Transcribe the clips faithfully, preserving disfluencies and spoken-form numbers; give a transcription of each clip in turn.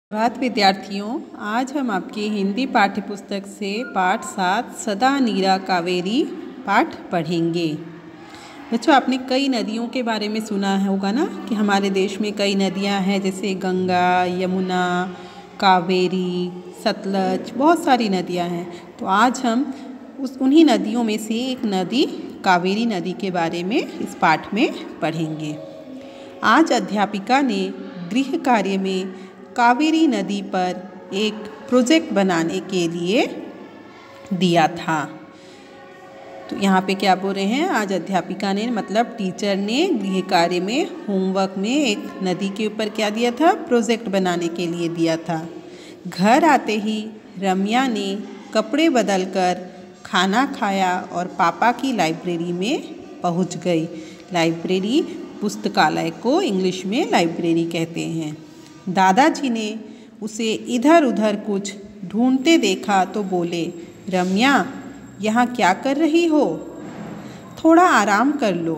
बात विद्यार्थियों, आज हम आपके हिंदी पाठ्य पुस्तक से पाठ सात सदा नीरा कावेरी पाठ पढ़ेंगे। बच्चों, आपने कई नदियों के बारे में सुना होगा ना कि हमारे देश में कई नदियां हैं, जैसे गंगा, यमुना, कावेरी, सतलज, बहुत सारी नदियां हैं। तो आज हम उस उन्हीं नदियों में से एक नदी कावेरी नदी के बारे में इस पाठ में पढ़ेंगे। आज अध्यापिका ने गृह कार्य में कावेरी नदी पर एक प्रोजेक्ट बनाने के लिए दिया था। तो यहाँ पे क्या बोल रहे हैं, आज अध्यापिका ने मतलब टीचर ने गृह कार्य में होमवर्क में एक नदी के ऊपर क्या दिया था, प्रोजेक्ट बनाने के लिए दिया था। घर आते ही रम्या ने कपड़े बदलकर खाना खाया और पापा की लाइब्रेरी में पहुँच गई। लाइब्रेरी पुस्तकालय को इंग्लिश में लाइब्रेरी कहते हैं। दादाजी ने उसे इधर उधर कुछ ढूंढते देखा तो बोले, रम्या, यहाँ क्या कर रही हो? थोड़ा आराम कर लो।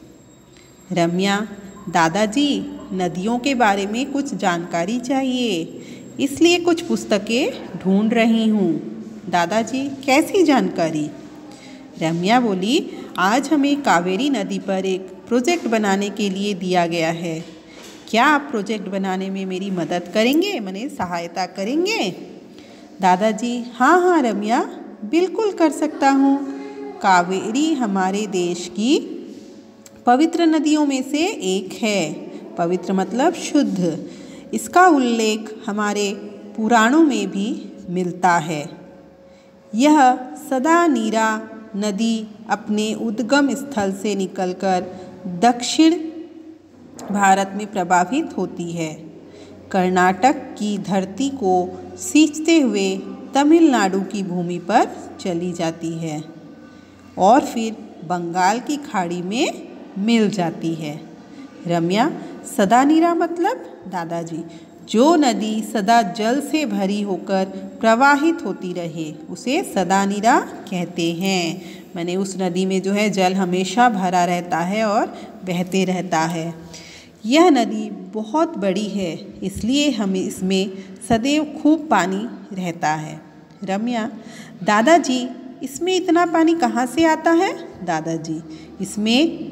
रम्या, दादाजी, नदियों के बारे में कुछ जानकारी चाहिए, इसलिए कुछ पुस्तकें ढूंढ रही हूँ। दादाजी, कैसी जानकारी? रम्या बोली, आज हमें कावेरी नदी पर एक प्रोजेक्ट बनाने के लिए दिया गया है। क्या आप प्रोजेक्ट बनाने में मेरी मदद करेंगे, मने सहायता करेंगे? दादाजी, हाँ हाँ रम्या, बिल्कुल कर सकता हूँ। कावेरी हमारे देश की पवित्र नदियों में से एक है। पवित्र मतलब शुद्ध। इसका उल्लेख हमारे पुराणों में भी मिलता है। यह सदा नीरा नदी अपने उद्गम स्थल से निकलकर दक्षिण भारत में प्रवाहित होती है। कर्नाटक की धरती को सींचते हुए तमिलनाडु की भूमि पर चली जाती है और फिर बंगाल की खाड़ी में मिल जाती है। रम्या, सदा नीरा मतलब? दादाजी, जो नदी सदा जल से भरी होकर प्रवाहित होती रहे उसे सदा नीरा कहते हैं। माने उस नदी में जो है जल हमेशा भरा रहता है और बहते रहता है। यह नदी बहुत बड़ी है, इसलिए हमें इसमें सदैव खूब पानी रहता है। रम्या, दादाजी, इसमें इतना पानी कहाँ से आता है? दादाजी, इसमें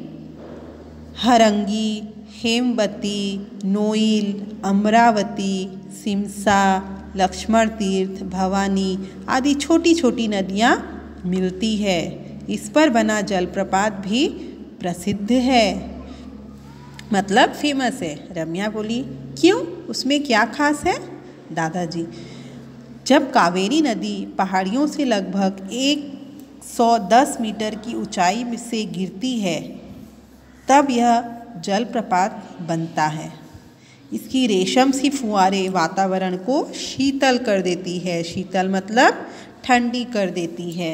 हरंगी, हेमवती, नोइल, अमरावती, सिमसा, लक्ष्मण तीर्थ, भवानी आदि छोटी छोटी नदियाँ मिलती है। इस पर बना जलप्रपात भी प्रसिद्ध है, मतलब फेमस है। रम्या बोली, क्यों, उसमें क्या खास है? दादाजी, जब कावेरी नदी पहाड़ियों से लगभग एक सौ दस मीटर की ऊंचाई से गिरती है तब यह जलप्रपात बनता है। इसकी रेशम सी फुहारें वातावरण को शीतल कर देती है। शीतल मतलब ठंडी कर देती है।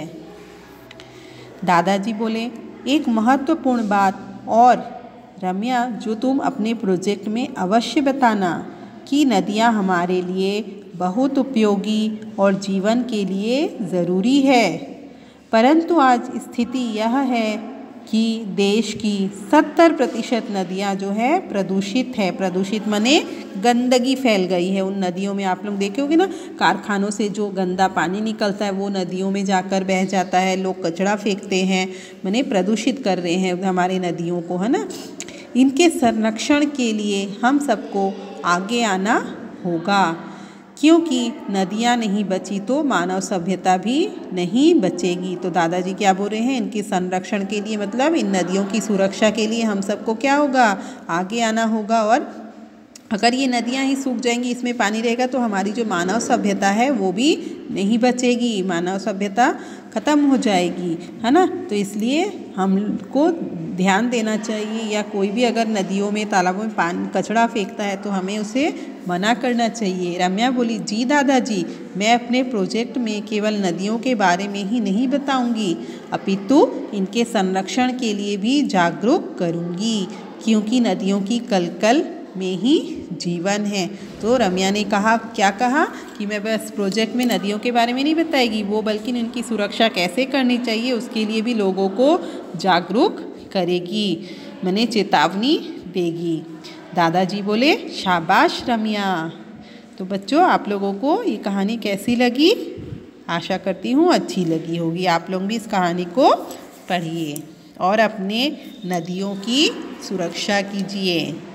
दादाजी बोले, एक महत्वपूर्ण बात और रम्या, जो तुम अपने प्रोजेक्ट में अवश्य बताना कि नदियाँ हमारे लिए बहुत उपयोगी और जीवन के लिए ज़रूरी है। परंतु आज स्थिति यह है कि देश की सत्तर प्रतिशत नदियाँ जो है प्रदूषित है। प्रदूषित माने गंदगी फैल गई है उन नदियों में। आप लोग देखे होंगे ना, कारखानों से जो गंदा पानी निकलता है वो नदियों में जाकर बह जाता है। लोग कचरा फेंकते हैं, माने प्रदूषित कर रहे हैं हमारे नदियों को, है ना। इनके संरक्षण के लिए हम सबको आगे आना होगा, क्योंकि नदियाँ नहीं बची तो मानव सभ्यता भी नहीं बचेगी। तो दादाजी क्या बोल रहे हैं, इनके संरक्षण के लिए मतलब इन नदियों की सुरक्षा के लिए हम सबको क्या होगा, आगे आना होगा। और अगर ये नदियाँ ही सूख जाएंगी, इसमें पानी रहेगा, तो हमारी जो मानव सभ्यता है वो भी नहीं बचेगी, मानव सभ्यता ख़त्म हो जाएगी, है ना। तो इसलिए हमको ध्यान देना चाहिए, या कोई भी अगर नदियों में तालाबों में पानी कचरा फेंकता है तो हमें उसे मना करना चाहिए। रम्या बोली, जी दादाजी, मैं अपने प्रोजेक्ट में केवल नदियों के बारे में ही नहीं बताऊंगी, अपितु इनके संरक्षण के लिए भी जागरूक करूंगी, क्योंकि नदियों की कलकल में ही जीवन है। तो रम्या ने कहा, क्या कहा कि मैं बस प्रोजेक्ट में नदियों के बारे में नहीं बताएगी वो, बल्कि इनकी सुरक्षा कैसे करनी चाहिए उसके लिए भी लोगों को जागरूक करेगी, माने चेतावनी देगी। दादाजी बोले, शाबाश रम्या, तो बच्चों, आप लोगों को ये कहानी कैसी लगी? आशा करती हूँ अच्छी लगी होगी। आप लोग भी इस कहानी को पढ़िए और अपने नदियों की सुरक्षा कीजिए।